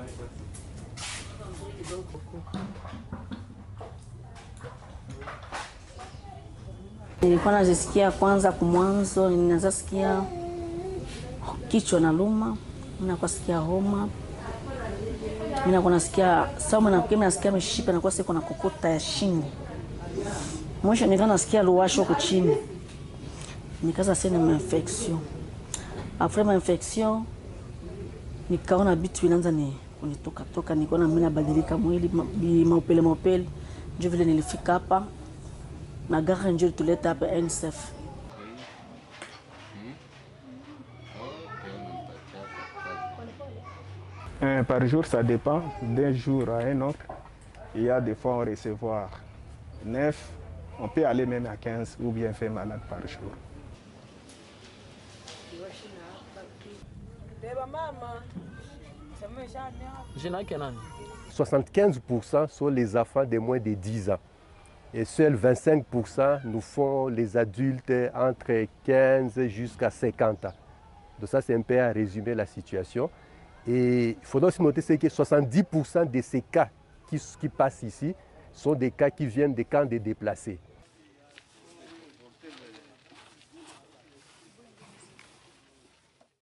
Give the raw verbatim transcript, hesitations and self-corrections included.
Nilikuwa najisikia kwanza kumwanzo, ninaanza sikia kichwa na luma, ninakuwa sikia homa. Ninakuwa nasikia sawa na kama nasikia mishipa na kwa siko na kokota ya shingo. Mwisho nikaanza nasikia luwasho huko chini. Nikaanza sasa na infection. Après ma infection nikaona vitu vinaanza ni kunitoka toka, nikaona mimi nabadilika mwili maupele maupele. Ndio vile nilifika hapa na gari ndio tuleta hapa N S F. Euh, par jour, ça dépend d'un jour à un autre. Il y a des fois on recevoir neuf, on peut aller même à quinze ou bien vingt malades par jour. soixante-quinze pour cent sont les enfants de moins de dix ans. Et seuls vingt-cinq pour cent nous font les adultes entre quinze jusqu'à cinquante ans. Donc ça, c'est un peu à résumer la situation. Et il faudra aussi noter que soixante-dix pour cent de ces cas qui, qui passent ici sont des cas qui viennent des camps de déplacés.